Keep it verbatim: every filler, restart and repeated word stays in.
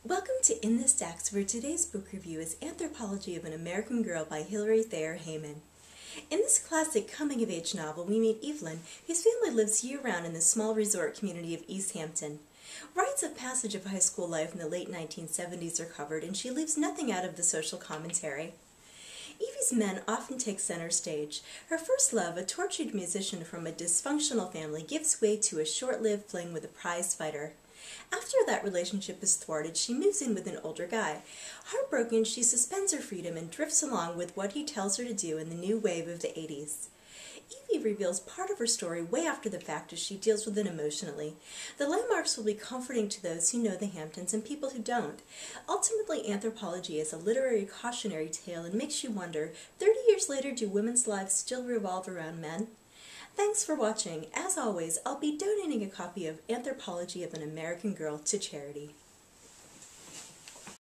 Welcome to In the Stacks, where today's book review is Anthropology of an American Girl by Hilary Thayer Hamann. In this classic coming-of-age novel, we meet Evelyn, whose family lives year-round in the small resort community of East Hampton. Rites of passage of high school life in the late nineteen seventies are covered, and she leaves nothing out of the social commentary. Evie's men often take center stage. Her first love, a tortured musician from a dysfunctional family, gives way to a short-lived fling with a prize fighter. After that relationship is thwarted, she moves in with an older guy. Heartbroken, she suspends her freedom and drifts along with what he tells her to do in the new wave of the eighties. Evie reveals part of her story way after the fact as she deals with it emotionally. The landmarks will be comforting to those who know the Hamptons and people who don't. Ultimately, Anthropology is a literary cautionary tale and makes you wonder, thirty years later, do women's lives still revolve around men? Thanks for watching. As always, I'll be donating a copy of Anthropology of an American Girl to charity.